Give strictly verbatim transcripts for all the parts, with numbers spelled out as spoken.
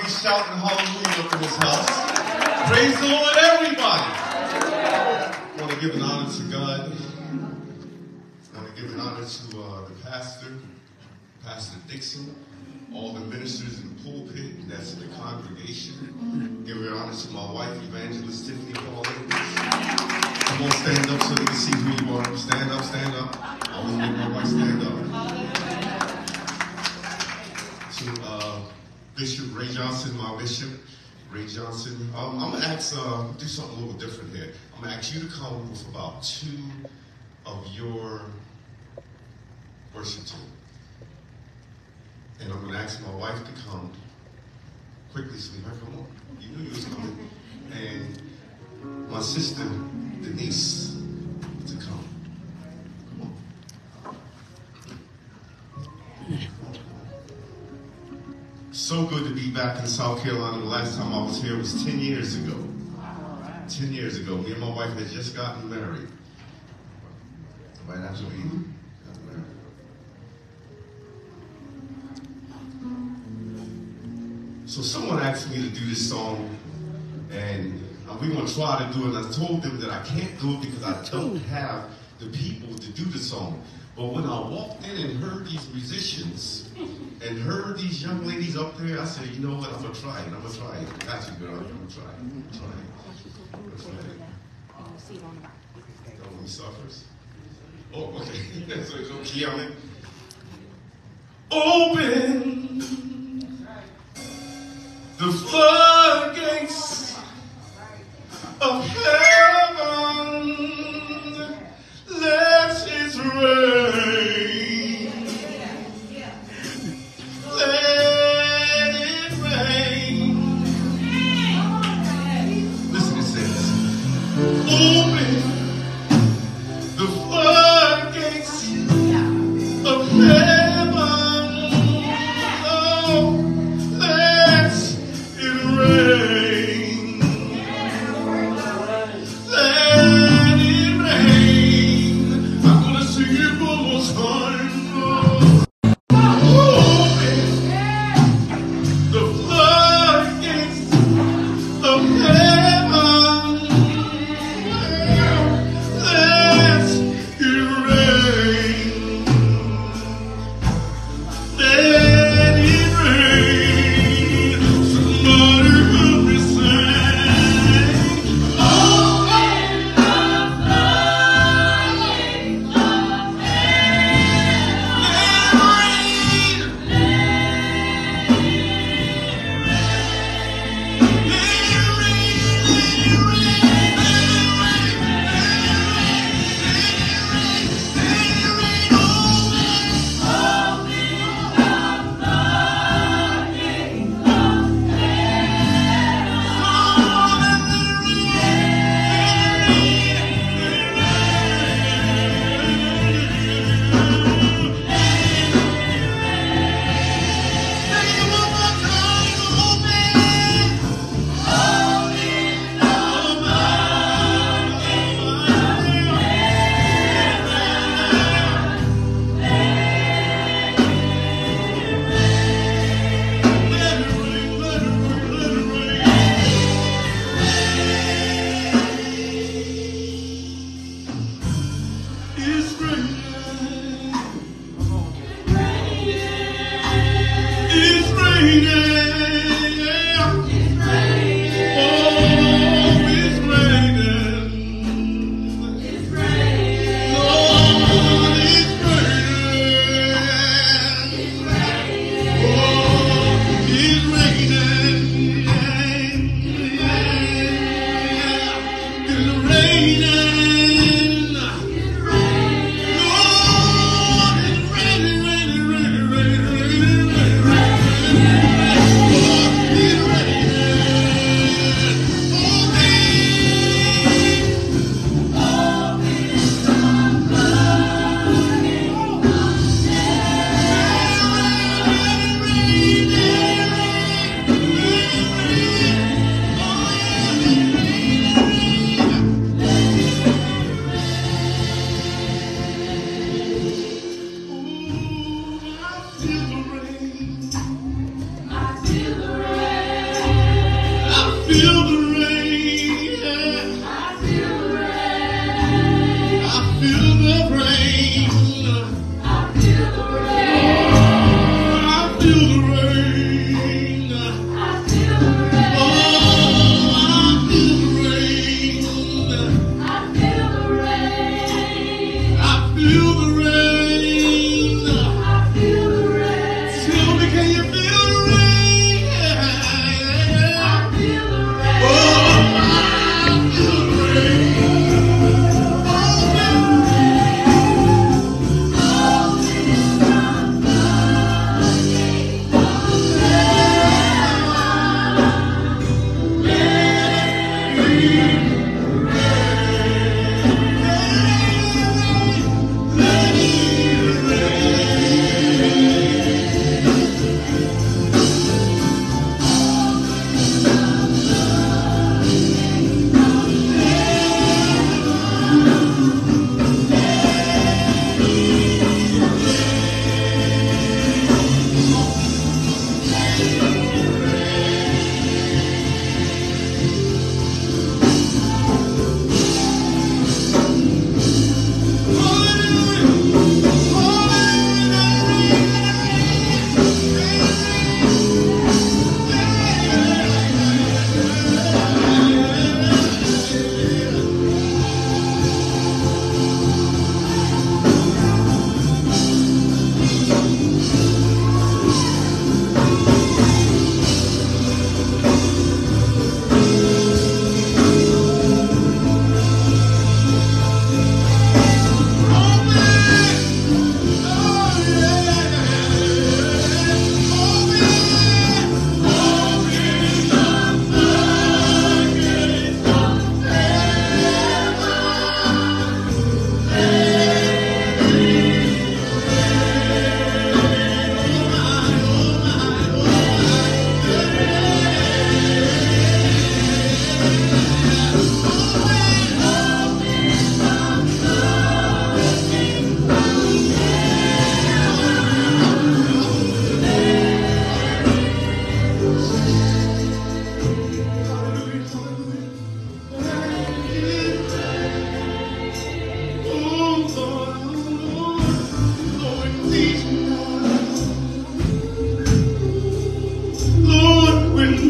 be shouting hallelujah up in this house. Praise the Lord, everybody. I want to give an honor to God. I want to give an honor to uh, the pastor, Pastor Dixon, all the ministers in the pulpit, and that's in the congregation. Give an honor to my wife, Evangelist Tiffany Pauline. Come on, stand up so they can see who you are. Stand up, stand up. I always make my wife stand up. To uh, Bishop Ray Johnson, my bishop, Ray Johnson. Um, I'm going to ask, uh, do something a little different here. I'm going to ask you to come with about two of your worship team. And I'm going to ask my wife to come quickly, sweetheart. Come on. You knew you was coming. And my sister, Denise, to come. Come on. So good to be back in South Carolina. The last time I was here was ten years ago. ten years ago. Me and my wife had just gotten married. Right after we got married. So someone asked me to do this song, and we're going to try to do it. And I told them that I can't do it because I don't have the people to do the song. But when I walked in and heard these musicians and heard these young ladies up there, I said, you know what, I'm going to try it. I'm going to try it. Got you, girl. I'm going to try it. Try it. I'm gonna try it. Oh, let me start first. Oh, okay. So it's okay. I'm in. Open the floodgates of heaven, let it rain, let it rain. Listen, it says, open the floodgates of heaven, oh, let it rain.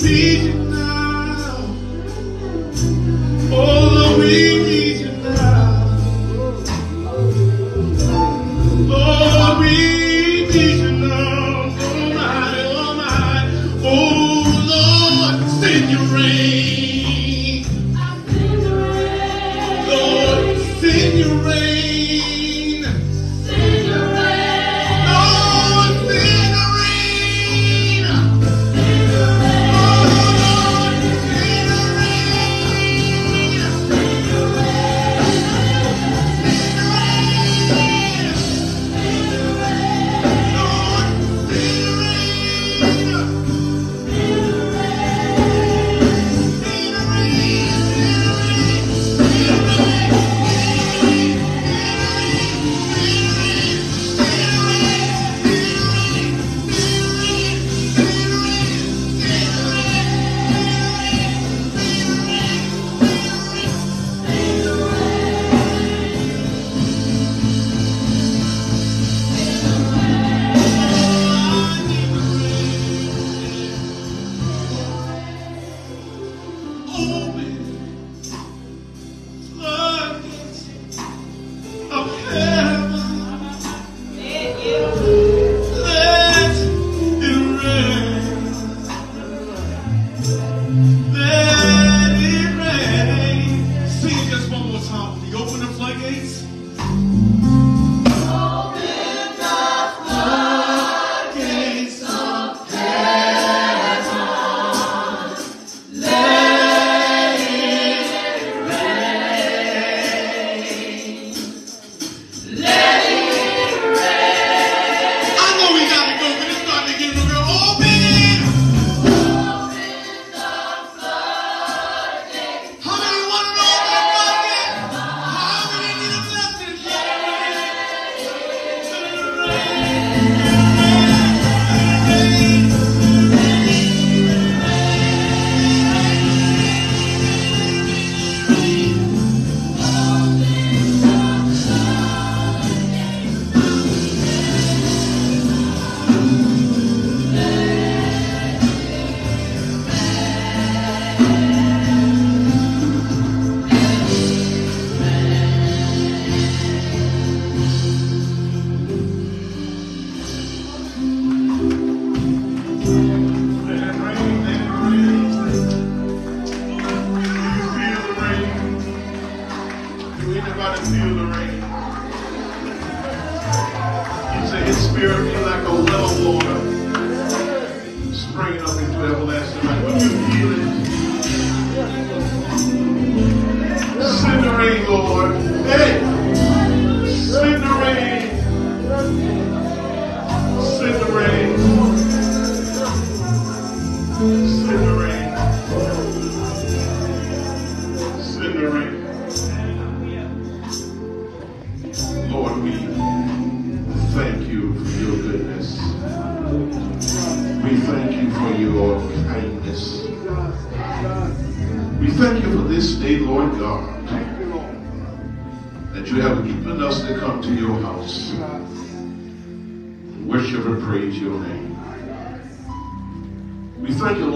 need you now. Oh, Lord, we need you now. Lord, we need you now. Oh, my, oh, my. Oh, Lord, send your rain. Lord, send your rain.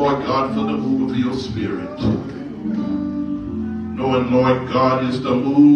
Knowing, Lord God, is the move